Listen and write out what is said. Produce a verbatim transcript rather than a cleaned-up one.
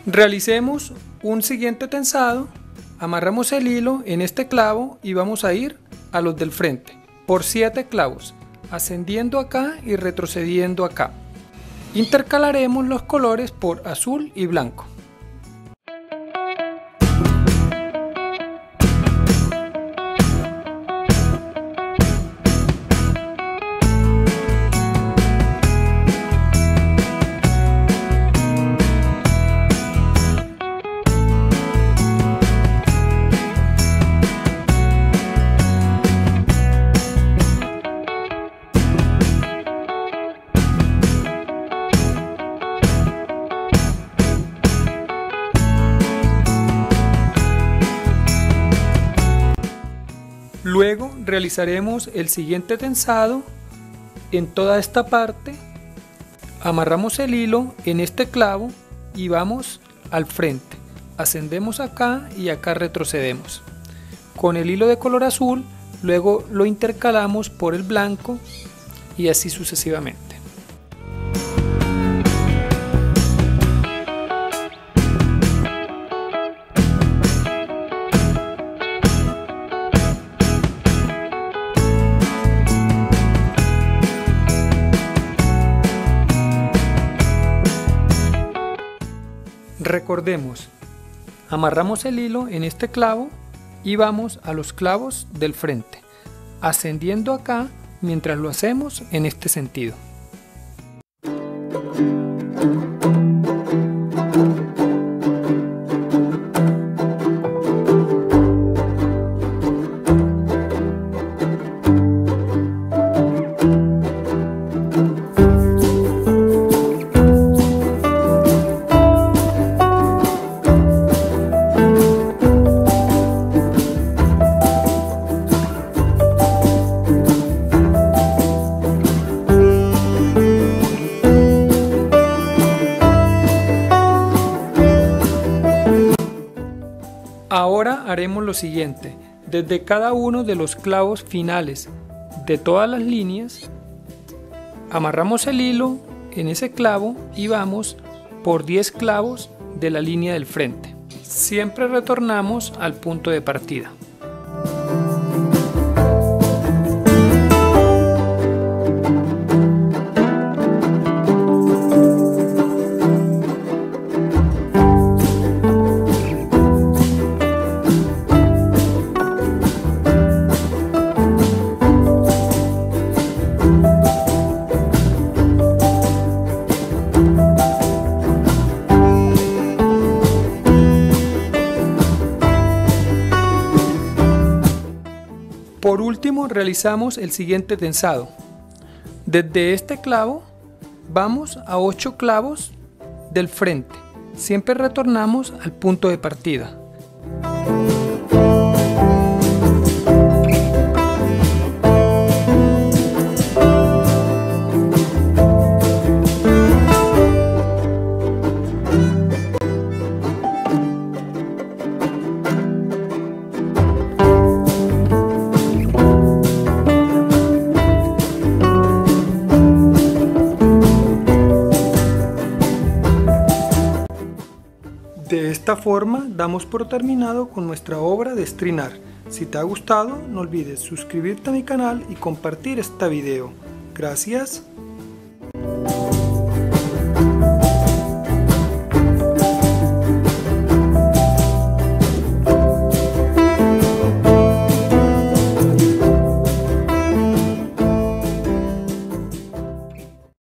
Realicemos un siguiente tensado, amarramos el hilo en este clavo y vamos a ir a los del frente por siete clavos, ascendiendo acá y retrocediendo acá. Intercalaremos los colores por azul y blanco. Luego realizaremos el siguiente tensado en toda esta parte, amarramos el hilo en este clavo y vamos al frente, ascendemos acá y acá retrocedemos. Con el hilo de color azul, luego lo intercalamos por el blanco y así sucesivamente. Recordemos, amarramos el hilo en este clavo y vamos a los clavos del frente, ascendiendo acá mientras lo hacemos en este sentido. Ahora haremos lo siguiente, desde cada uno de los clavos finales de todas las líneas, amarramos el hilo en ese clavo y vamos por diez clavos de la línea del frente. Siempre retornamos al punto de partida. Por último, realizamos el siguiente tensado. Desde este clavo vamos a ocho clavos del frente. Siempre retornamos al punto de partida. De esta forma damos por terminado con nuestra obra de estrinar. Si te ha gustado, no olvides suscribirte a mi canal y compartir este video. Gracias.